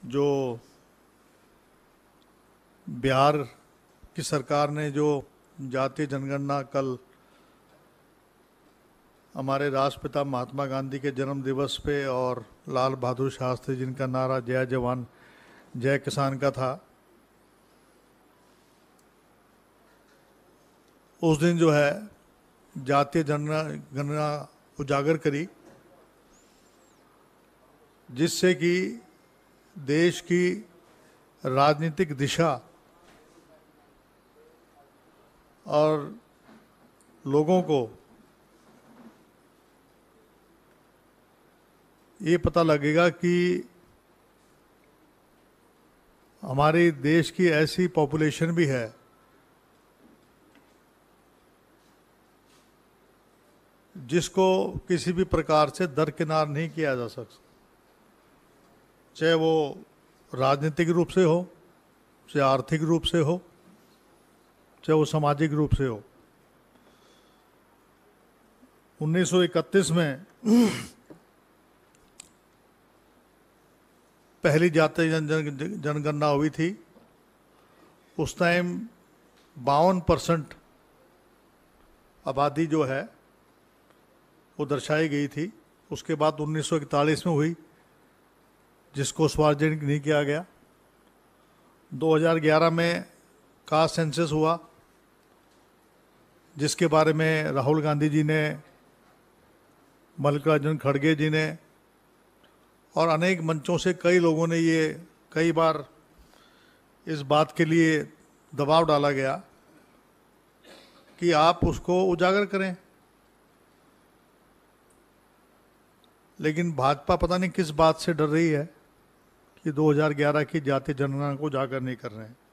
जो बिहार की सरकार ने जो जातीय जनगणना कल हमारे राष्ट्रपिता महात्मा गांधी के जन्म दिवस पे और लाल बहादुर शास्त्री जिनका नारा जय जवान जय किसान का था, उस दिन जो है जातीय जनगणना उजागर करी, जिससे कि देश की राजनीतिक दिशा और लोगों को ये पता लगेगा कि हमारे देश की ऐसी पॉपुलेशन भी है जिसको किसी भी प्रकार से दरकिनार नहीं किया जा सकता, चाहे वो राजनीतिक रूप से हो, चाहे आर्थिक रूप से हो, चाहे वो सामाजिक रूप से हो। 1931 में पहली जातीय जनगणना हुई थी। उस टाइम 52% आबादी जो है वो दर्शाई गई थी। उसके बाद 1941 में हुई, जिसको सार्वजनिक नहीं किया गया। 2011 में कास्ट सेंसस हुआ, जिसके बारे में राहुल गांधी जी ने, मल्लिकार्जुन खड़गे जी ने और अनेक मंचों से कई लोगों ने ये कई बार इस बात के लिए दबाव डाला गया कि आप उसको उजागर करें, लेकिन भाजपा पता नहीं किस बात से डर रही है कि 2011 की जातीय जनगणना को उजागर नहीं कर रहे हैं।